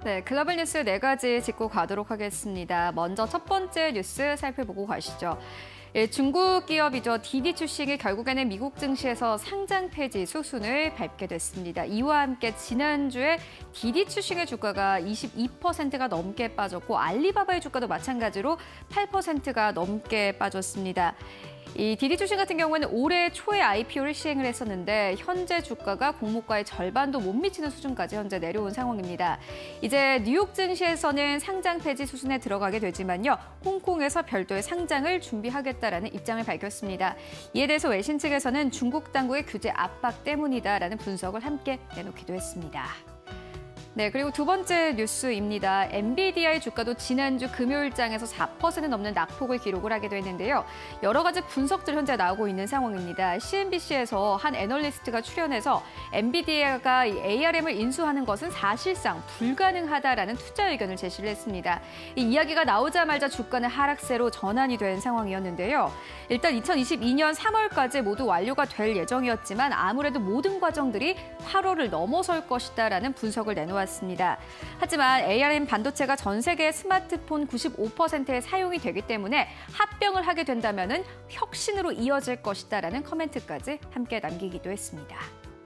네, 글로벌 뉴스 4가지 짚고 가도록 하겠습니다. 먼저 첫 번째 뉴스 살펴보고 가시죠. 중국 기업이죠. 디디 추싱이 결국에는 미국 증시에서 상장 폐지 수순을 밟게 됐습니다. 이와 함께 지난주에 디디 추싱의 주가가 22%가 넘게 빠졌고 알리바바의 주가도 마찬가지로 8%가 넘게 빠졌습니다. 이 디디 추싱 같은 경우에는 올해 초에 IPO를 시행을 했었는데 현재 주가가 공모가의 절반도 못 미치는 수준까지 현재 내려온 상황입니다. 이제 뉴욕 증시에서는 상장 폐지 수순에 들어가게 되지만요. 홍콩에서 별도의 상장을 준비하겠다라는 입장을 밝혔습니다. 이에 대해서 외신 측에서는 중국 당국의 규제 압박 때문이다라는 분석을 함께 내놓기도 했습니다. 네, 그리고 두 번째 뉴스입니다. 엔비디아의 주가도 지난주 금요일장에서 4% 넘는 낙폭을 기록을 하게 됐는데요. 여러 가지 분석들 현재 나오고 있는 상황입니다. CNBC에서 한 애널리스트가 출연해서 엔비디아가 ARM을 인수하는 것은 사실상 불가능하다라는 투자 의견을 제시를 했습니다. 이 이야기가 나오자마자 주가는 하락세로 전환이 된 상황이었는데요. 일단 2022년 3월까지 모두 완료가 될 예정이었지만 아무래도 모든 과정들이 8월을 넘어설 것이다라는 분석을 내놓았습니다. 하지만 ARM 반도체가 전 세계 스마트폰 95%에 사용이 되기 때문에 합병을 하게 된다면 혁신으로 이어질 것이다라는 커멘트까지 함께 남기기도 했습니다.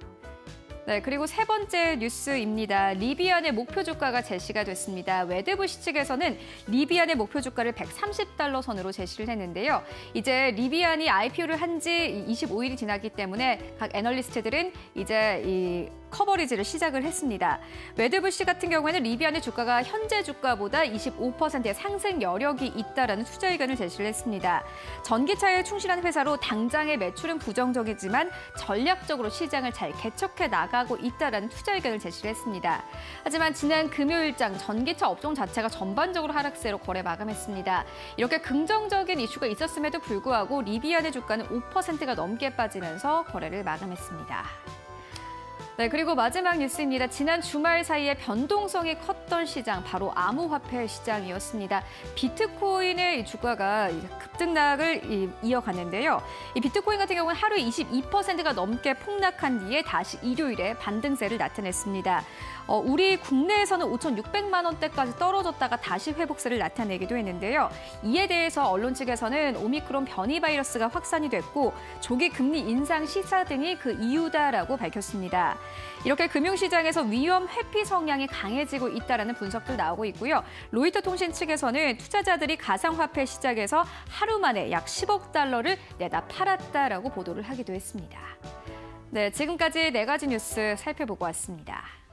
네, 그리고 세 번째 뉴스입니다. 리비안의 목표 주가가 제시가 됐습니다. 웨드부시 측에서는 리비안의 목표 주가를 130달러 선으로 제시를 했는데요. 이제 리비안이 IPO를 한 지 25일이 지났기 때문에 각 애널리스트들은 이제 이 커버리지를 시작을 했습니다. 웨드부시 같은 경우에는 리비안의 주가가 현재 주가보다 25%의 상승 여력이 있다라는 투자 의견을 제시를 했습니다. 전기차에 충실한 회사로 당장의 매출은 부정적이지만 전략적으로 시장을 잘 개척해 나가고 있다라는 투자 의견을 제시를 했습니다. 하지만 지난 금요일장 전기차 업종 자체가 전반적으로 하락세로 거래 마감했습니다. 이렇게 긍정적인 이슈가 있었음에도 불구하고 리비안의 주가는 5%가 넘게 빠지면서 거래를 마감했습니다. 네, 그리고 마지막 뉴스입니다. 지난 주말 사이에 변동성이 컸던 시장, 바로 암호화폐 시장이었습니다. 비트코인의 주가가 급등락을 이어갔는데요. 이 비트코인 같은 경우는 하루에 22%가 넘게 폭락한 뒤에 다시 일요일에 반등세를 나타냈습니다. 우리 국내에서는 5,600만 원대까지 떨어졌다가 다시 회복세를 나타내기도 했는데요. 이에 대해서 언론 측에서는 오미크론 변이 바이러스가 확산이 됐고 조기 금리 인상 시사 등이 그 이유다라고 밝혔습니다. 이렇게 금융시장에서 위험 회피 성향이 강해지고 있다는 분석도 나오고 있고요. 로이터 통신 측에서는 투자자들이 가상화폐 시장에서 하루 만에 약 10억 달러를 내다 팔았다라고 보도를 하기도 했습니다. 네, 지금까지 4가지 뉴스 살펴보고 왔습니다.